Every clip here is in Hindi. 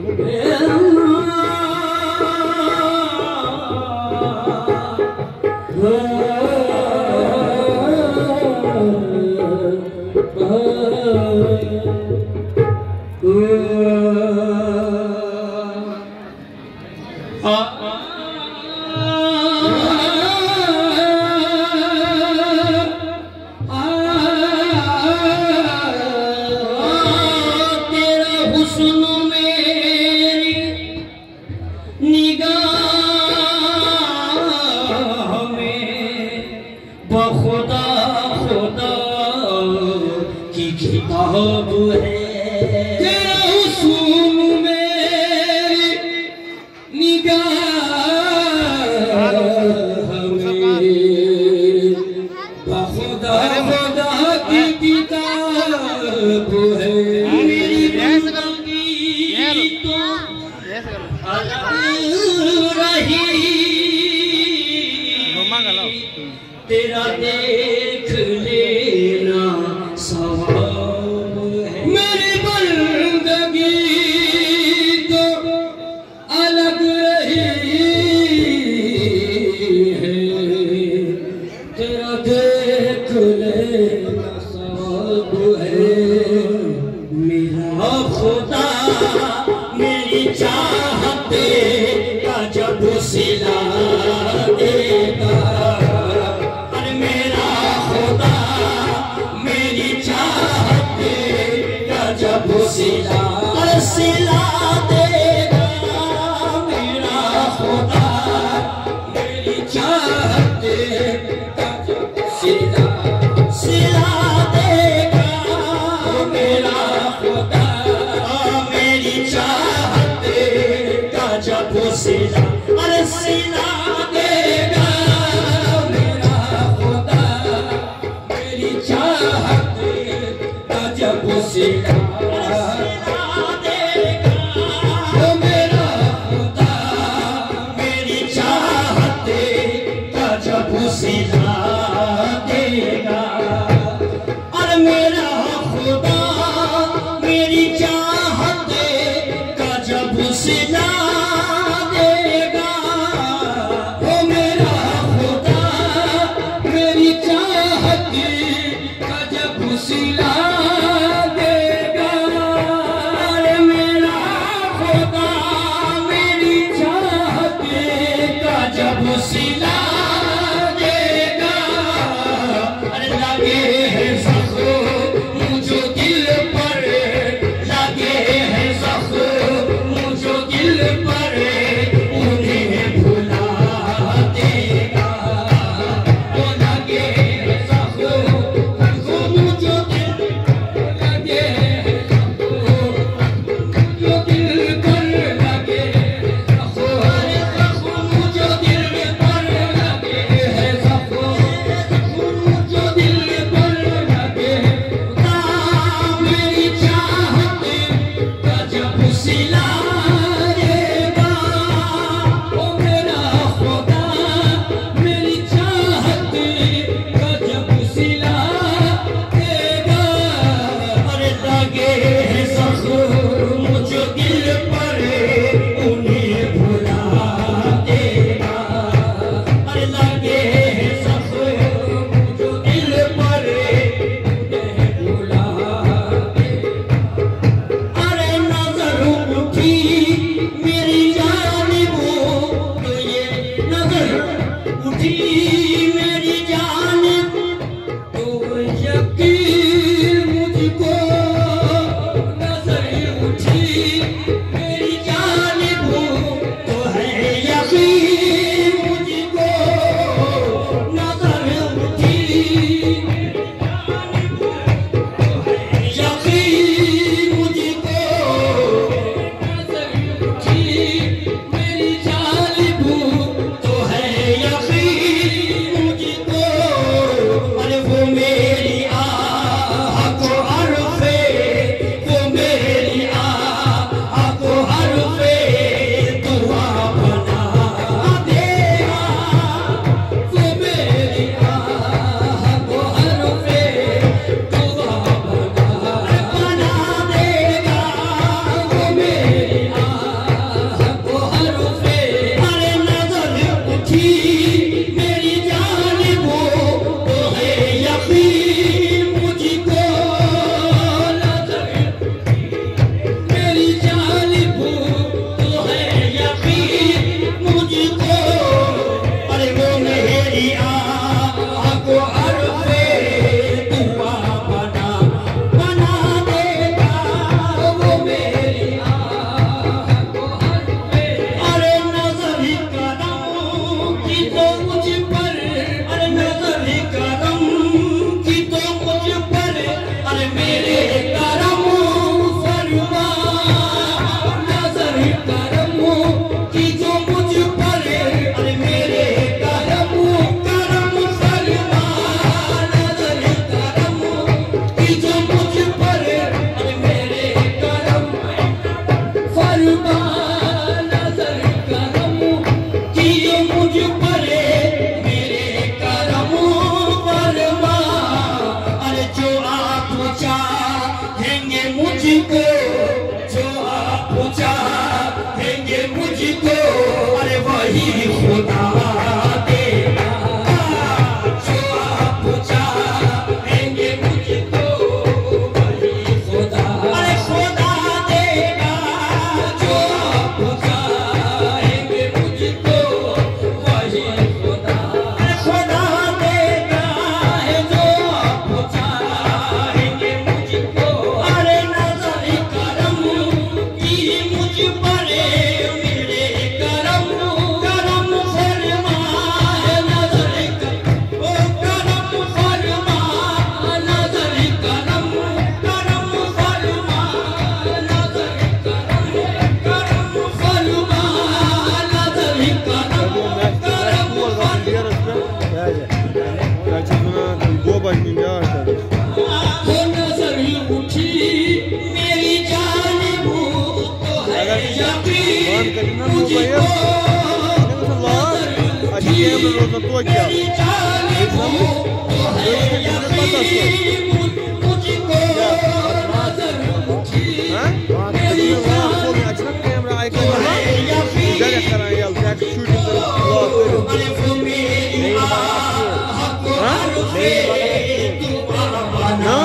तेरा देख लेना सवाब है। मेरी बंदगी तो अलग रही है, तेरा देख लेना सवाब है। मेरा खुदा मेरी चाहते का जब सिला देगा, सिला देगा मेरा खुदा मेरी चाहते सिला देगा मेरा खुदा मेरी चाहते का जब सिला, अरे सिला देगा मेरा खुदा मेरी चाहते का जब सिला। मेरी फरमा नजर करम किए मुझ पर मेरे करम फरमा। अरे जो आप चाहेंगे मुझको, जो आप चाहेंगे मुझको, अरे वही खुदा देगा। जो आप चाहेंगे मुझको वही खुदा, अरे खुदा देगा। जो आप चाहेंगे मुझको वही खुदा, अरे खुदा देगा। जो आप चाहेंगे मुझको, अरे नजर करम की मुझ पर मेरे करम करम फरमा नजर करम, ओ करम फरमा नजर करम करम फरमा नजर करम करम फरमा नजर करम करम हो नजर उठी मेरी जानिब तो है यकीन मुझको। नजर उठी मेरी जानिब तो है यकीन मुझको। नजर उठी मेरी जानिब तो है यकीन, अरे वो मेरी आह को हरफे दुआ बना।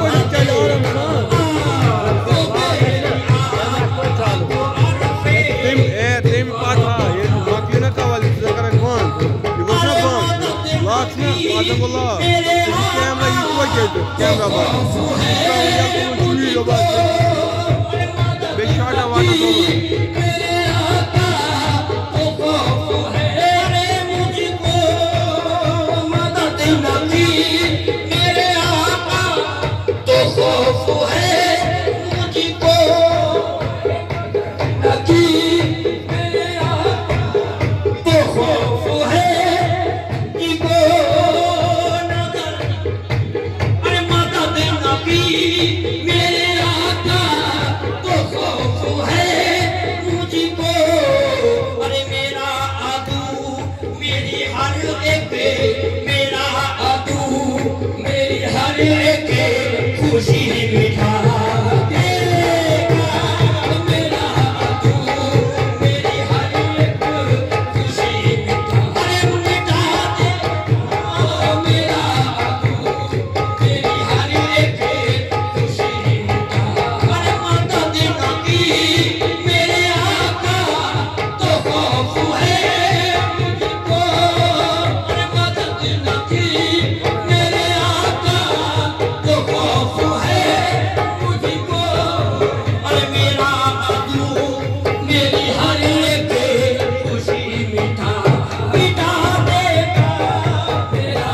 खुशी मिठा देगा मेरा तू, मेरी हर एक खुशी मिठा, अरे मिठा देगा मेरा तू, मेरी हर एक खुशी मिठा। अरे माता देना की मेरे आका तो खौफ है मुझको। अरे माता देना की मेरे आका तो खौफ है मुझको। अरे मेरा अदू मेरी हर एक खुशी मिठा मिठा देगा मेरा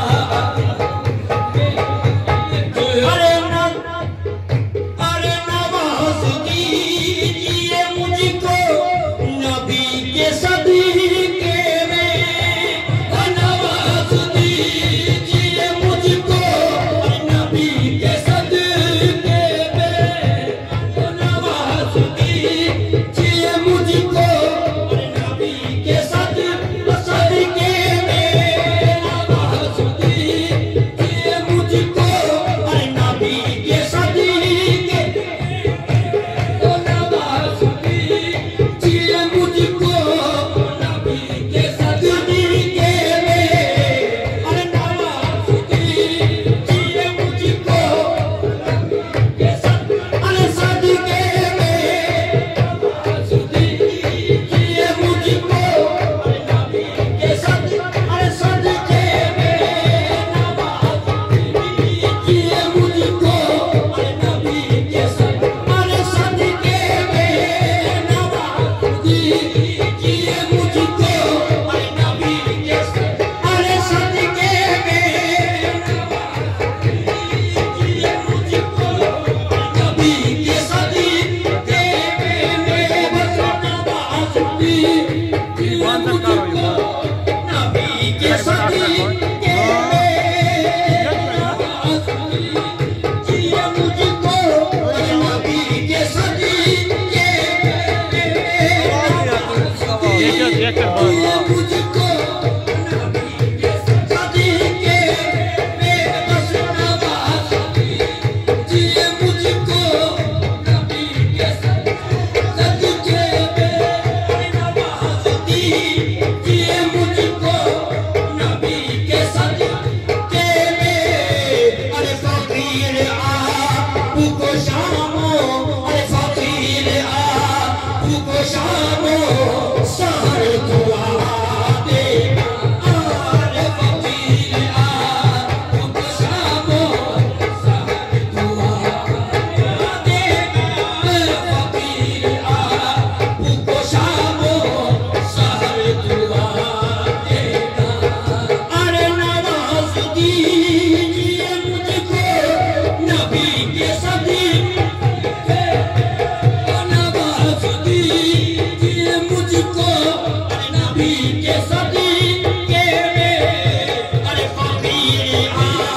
अरे नवाज कीजिए मुझको नबी के सदीके में। नवाज कीजिए मुझको नबी के सदीके में। नवाज कीजिए मुझको नबी के सदीके में। नवाज कीजिए मुझको नबी के सदीके में। नवाज कीजिए मुझको मुझको नबी के सदके में बस नवाज़ी जिए मुझको नबी के सदके में नवाज़ी जिए मुझको नबी के सदके में अरे फकीर आपको शामो अरे फकीर आपको शामो सहर दुआ देगा अरे फकीर आपको शामो सहर दुआ देगा फकीर आपको शामो सहर दुआ देगा अरे नवाज़ दीजिए मुझको नबी के सदके नवाज़ दीजिए मुझको नबी के सदके में अरे फकीर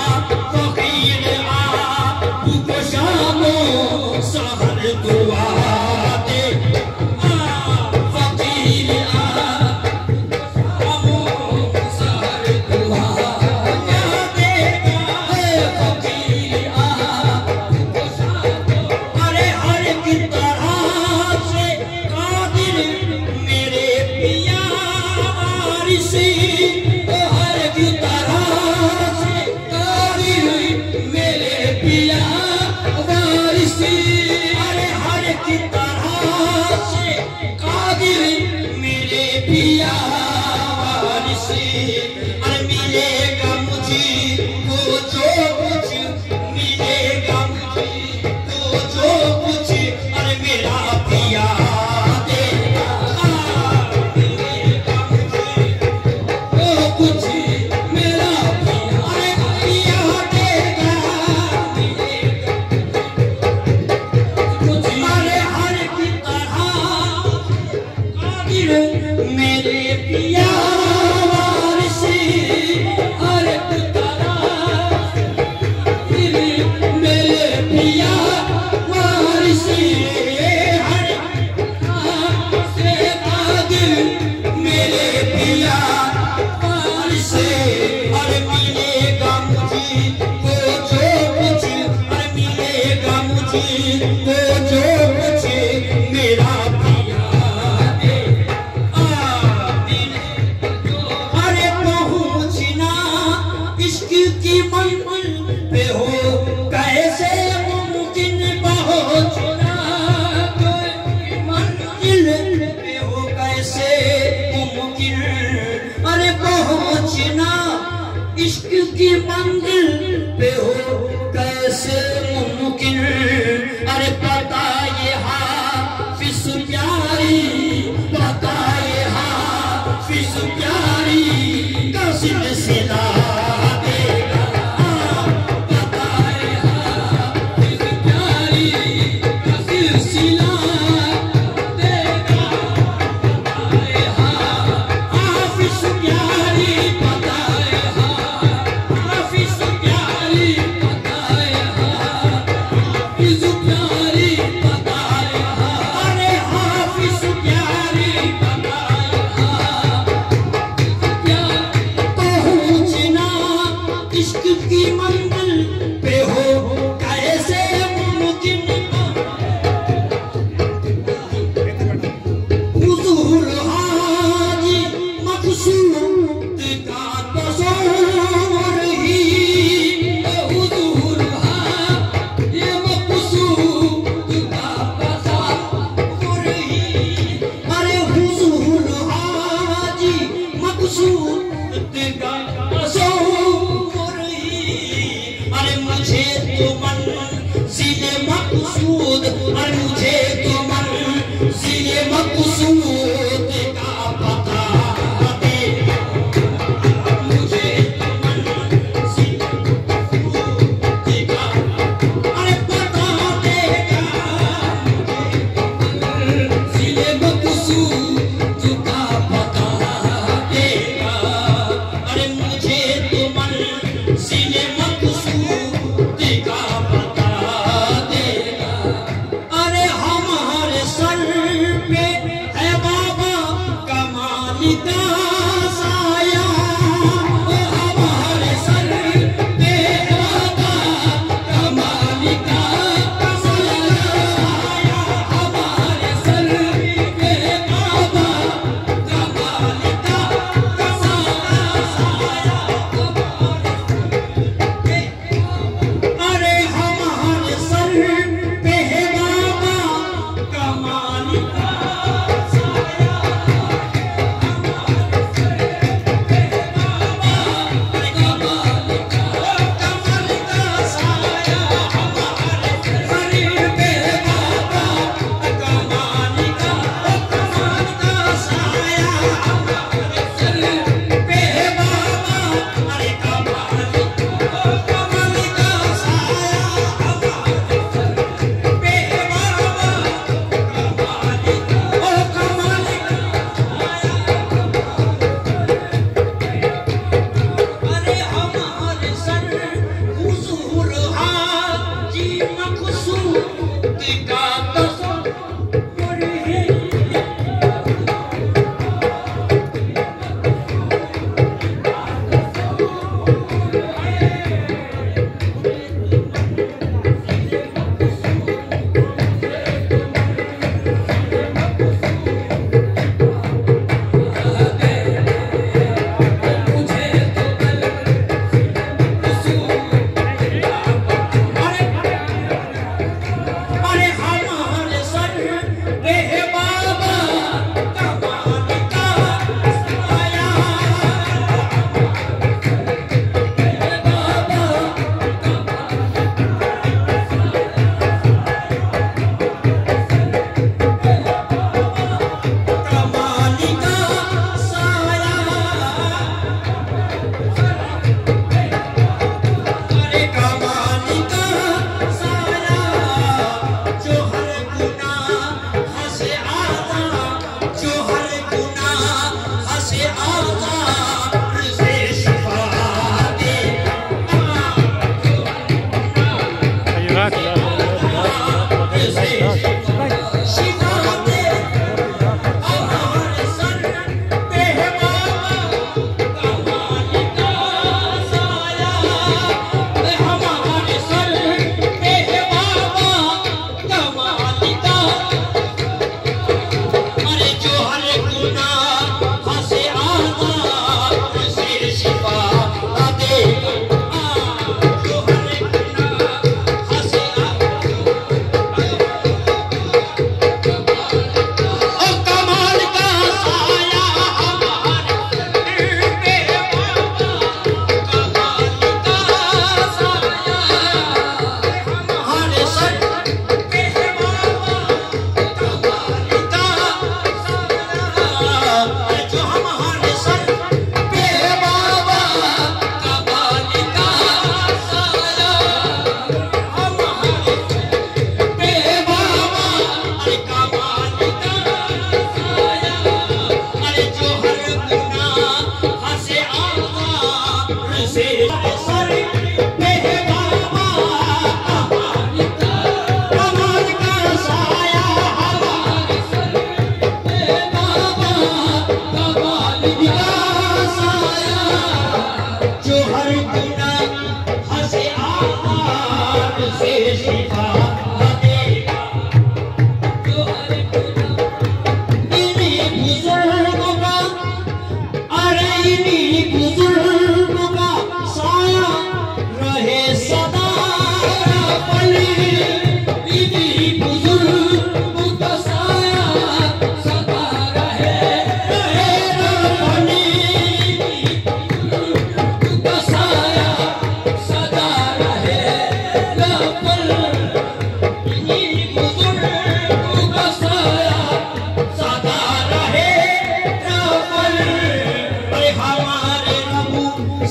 आपको शामो सहर दुआ दे फकीर आपको सहर दुआ देगा फकीर आपको शामो अरे हर की तरह से कादिर मेरे पिया वारिसी हर की तरह से कादिर मेरे पिया वारिसी अरे हर की तरह से कादिर मेरे पिया वारिसी अरे मिलेगा मुझे वो जो कुछ मिलेगा मुझे वो जो कुछ अरे मेरा पिया देगा मिलेगा मुझे वो कुछ मेरा पिया अरे पिया देगा मिलेगा मुझे अरे हर की तरह कादिर मेरे पिया वारिसी हर की तरह मेरे पिया वारिसी हर से कादिर मेरे पिया वारिसी अरे मिलेगा मुझे वो जो कुछ अरे मिलेगा मुझे वो जो कुछ मेरा पिया अरे पहुँचना इश्क की मंजिल पे हो कैसे मुमकिन पहुँचना मंजिल पे हो कैसे मुमकिन अरे पहुँचना इश्क की मंजिल पे हो कैसे मुमकिन अरे पता ये हाफिज प्यारी पता ये हाफिज प्यारी का सिलसिला देगा पता ये हाफिज प्यारी का सिलसिला देगा पता ये हाफिज प्यारी पता ये हाफिज प्यारी पता ये हाफिज प्यारी पता ये अरे हाफिज प्यारी पता ये पहुँच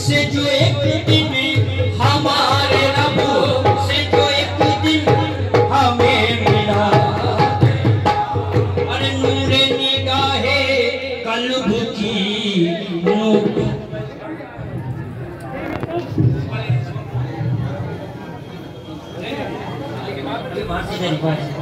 से जो एक दिन हमारे रब से जो एक दिन हमें मिला, अरे नूरे निगाहे कल्ब की नूर